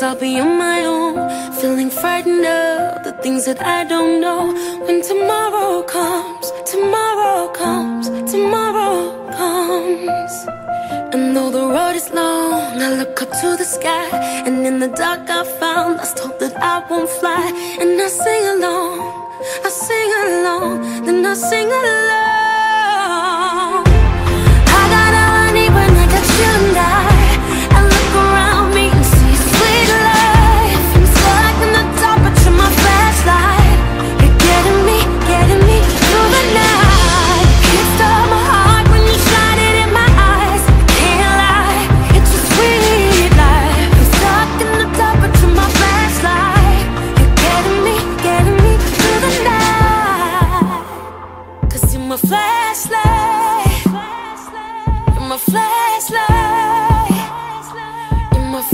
I'll be on my own, feeling frightened of the things that I don't know. When tomorrow comes, tomorrow comes, tomorrow comes. And though the road is long, I look up to the sky, and in the dark I found lost hope that I won't fly. And I sing along, I sing along, then I sing along. I got all I need when I got you and I look around me and see sweet life. I'm stuck in the dark, but you're my flashlight. You're getting me through the night. Can't stop my heart when you shine it in my eyes. Can't lie, it's a sweet life. I'm stuck in the dark, but you're my flashlight. You're getting me through the night. 'Cause you're my flashlight. You're my flashlight. You're my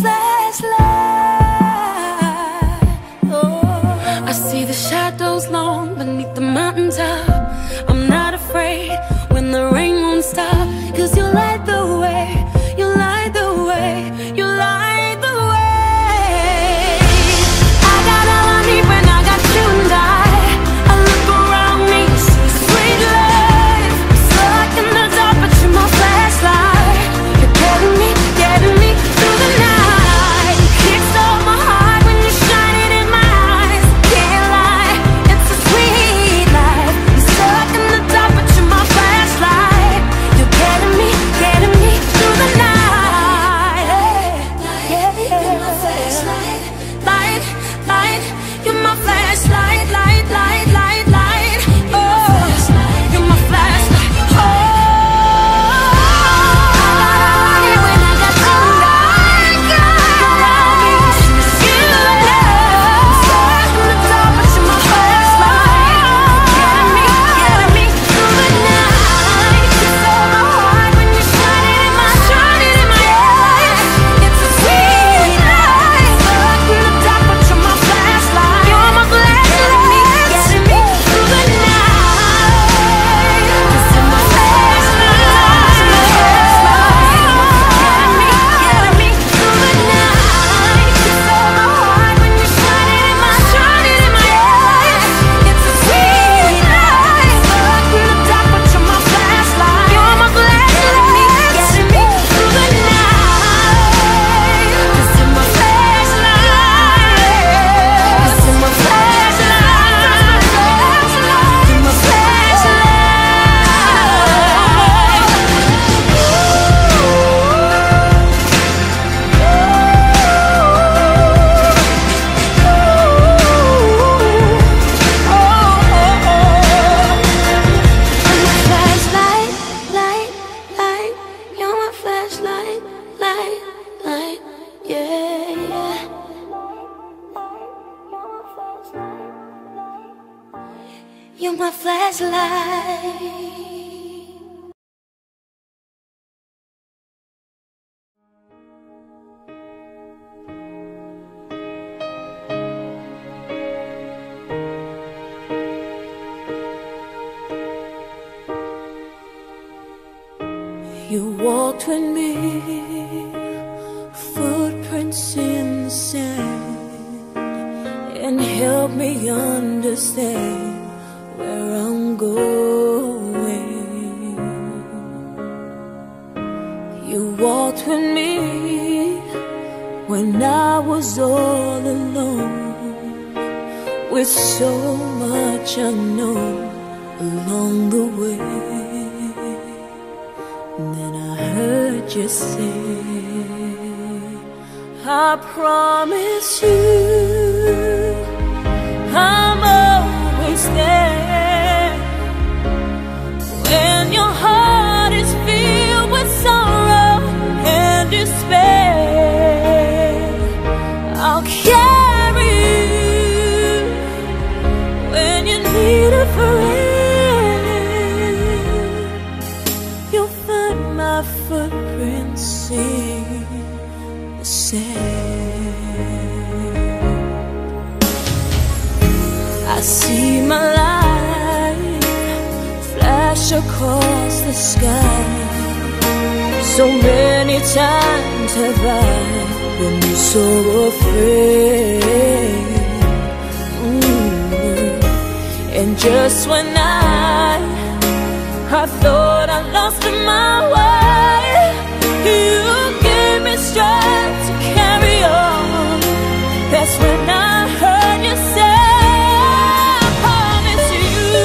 flashlight. Oh, I see the shadows long beneath the mountaintop. I'm not afraid when the rain won't stop. 'Cause you light the way, you light the way, you light the way. I got all I need when I got you and I look around me, see sweet life. I'm stuck in the dark, but you're my flashlight. You're getting me through the night. Can't stop my heart when you shine it in my eyes. Can't lie, it's a sweet life. I'm stuck in the dark, but you're my flashlight. You're getting me through the night. Yeah, yeah. You're my flashlight, light, light. You're my flashlight, light, light, light, light. Oh, you're my flashlight. Oh, when I got you and around me, see love. Stuck in the dark, but you're my flashlight. Getting me through the night. You stole my heart when you shine it in my eyes. It's a sweet life. Stuck in the dark, but you're my flashlight. You're my flashlight. Getting me through the night. 'Cause you're my flashlight. Getting me through the night. You stole my heart when you shine it in my eyes. It's a sweet life. Stuck in the dark, but you're my flashlight. You're my flashlight. Getting me through the night. 'Cause you're my flashlight. 'Cause you're my flashlight. You're my flashlight, light, light. You're my flashlight, light, light. Yeah, yeah. You're my flashlight. You walked with me, footprints in the sand, and helped me understand where I'm going. You walked with me when I was all alone, with so much unknown along the way. And then I heard you say, I promise you I'm always there. When your heart is filled with sorrow and despair, I'll carry you. When you need a friend, you'll find my footprints in the sand. I see my light flash across the sky, So many times have I been so afraid. And just when I thought I lost my way, you gave me strength to carry on. That's when I heard you say, I promise you.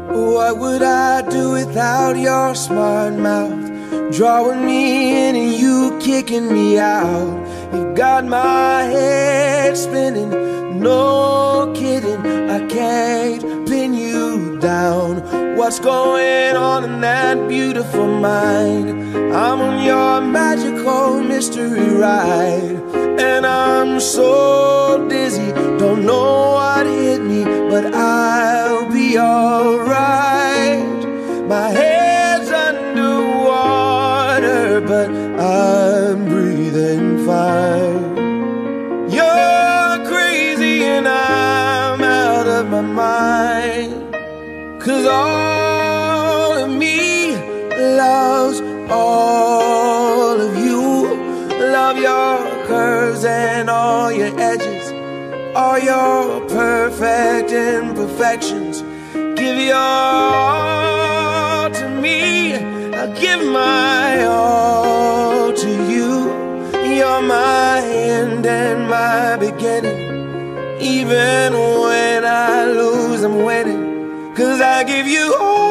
What would I do without your smart mouth? Drawing me in and you kicking me out. You've got my head spinning, no kidding. I can't pin you down. What's going on in that beautiful mind? I'm on your magical mystery ride, and I'm so dizzy, don't know what hit me, but I'll be alright. My head's underwater, but I'm breathing fine. You're crazy and I'm out of my mind, 'cause all of me loves all of you. Love your curves and all your edges, all your perfect imperfections. Give your all to me, I'll give my all to you. You're my end and my beginning. Even when I lose, I'm winning, 'cause I give you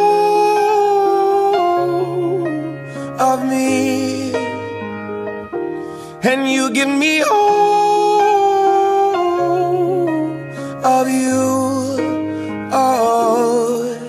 all of me, and you give me all of you. Oh,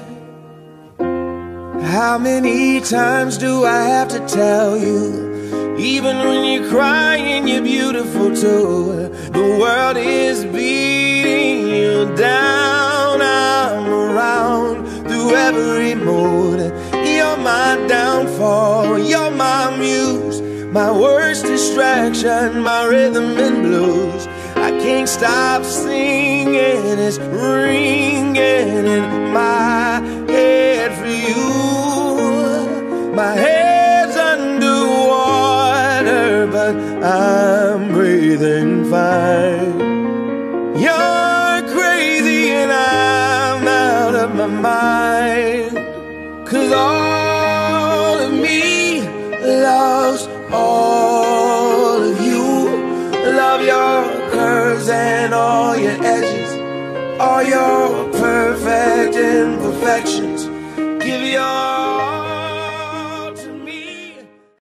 how many times do I have to tell you? Even when you're crying, you're beautiful too. The world is beating you down. I'm around through every mood. You're my downfall, you're my muse, my worst distraction, my rhythm and blues. I can't stop singing, it's ringing in my head for you. My head's underwater, but I'm breathing fine. You're crazy and I'm out of my mind, 'cause all of me loves all of you. Love your curves and all your edges, all your perfect imperfections.